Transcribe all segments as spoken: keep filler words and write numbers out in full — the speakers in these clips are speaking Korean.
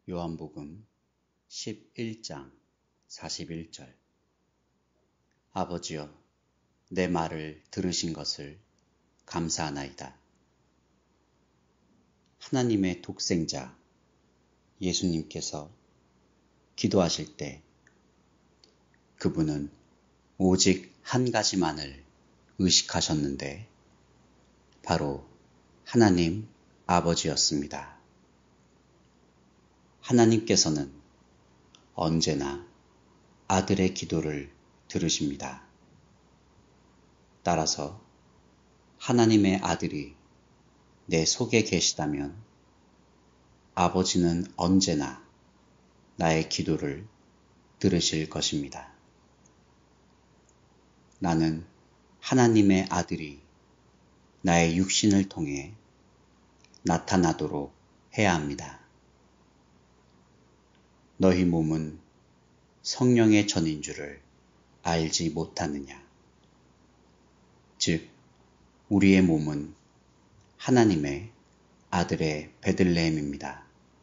요한복음 십일 장 사십일 절. 아버지여, 내 말을 들으신 것을 감사하나이다. 하나님의 독생자 예수님께서 기도하실 때 그분은 오직 한 가지만을 의식하셨는데 바로 하나님 아버지였습니다. 하나님께서는 언제나 아들의 기도를 들으십니다. 따라서 하나님의 아들이 내 속에 계시다면 아버지는 언제나 나의 기도를 들으실 것입니다. 나는 하나님의 아들이 나의 육신을 통해 나타나도록 해야 합니다. 너희 몸은 성령의 전인 줄을 알지 못하느냐? 즉, 우리의 몸은 하나님의 아들의 베들레헴입니다.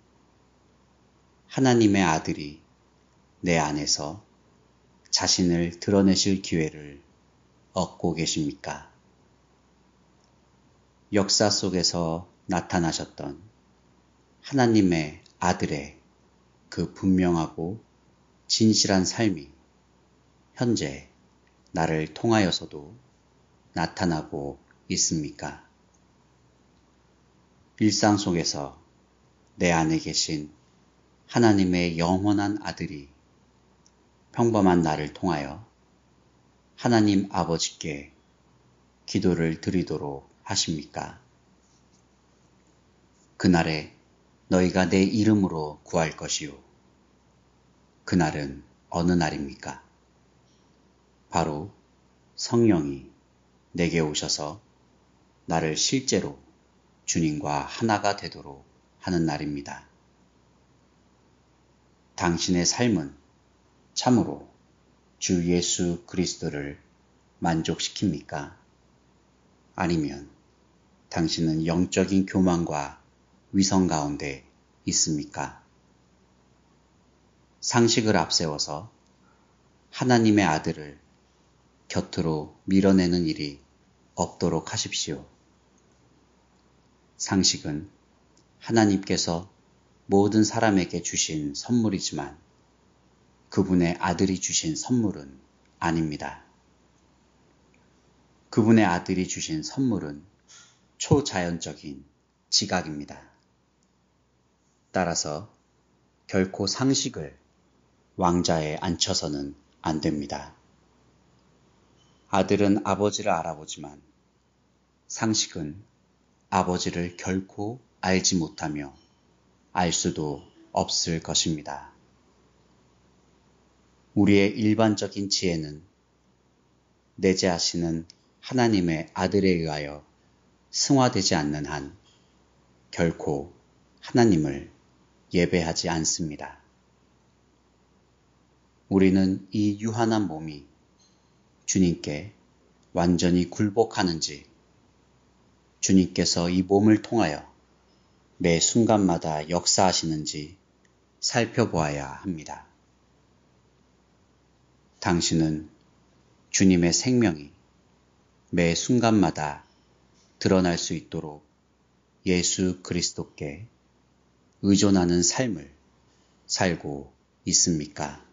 하나님의 아들이 내 안에서 자신을 드러내실 기회를 얻고 계십니까? 역사 속에서 나타나셨던 하나님의 아들의 그 분명하고 진실한 삶이 현재 나를 통하여서도 나타나고 있습니까? 일상 속에서 내 안에 계신 하나님의 영원한 아들이 평범한 나를 통하여 하나님 아버지께 기도를 드리도록 하십니까? 그날에 너희가 내 이름으로 구할 것이요. 그날은 어느 날입니까? 바로 성령이 내게 오셔서 나를 실제로 주님과 하나가 되도록 하는 날입니다. 당신의 삶은 참으로 주 예수 그리스도를 만족시킵니까? 아니면 당신은 영적인 교만과 위선 가운데 있습니까? 상식을 앞세워서 하나님의 아들을 곁으로 밀어내는 일이 없도록 하십시오. 상식은 하나님께서 모든 사람에게 주신 선물이지만 그분의 아들이 주신 선물은 아닙니다. 그분의 아들이 주신 선물은 초자연적인 지각입니다. 따라서 결코 상식을 왕좌에 앉혀서는 안 됩니다. 아들은 아버지를 알아보지만 상식은 아버지를 결코 알지 못하며 알 수도 없을 것입니다. 우리의 일반적인 지혜는 내재하시는 하나님의 아들에 의하여 승화되지 않는 한 결코 하나님을 예배하지 않습니다. 우리는 이 유한한 몸이 주님께 완전히 굴복하는지, 주님께서 이 몸을 통하여 매 순간마다 역사하시는지 살펴보아야 합니다. 당신은 주님의 생명이 매 순간마다 드러날 수 있도록 예수 그리스도께 의존하는 삶을 살고 있습니까?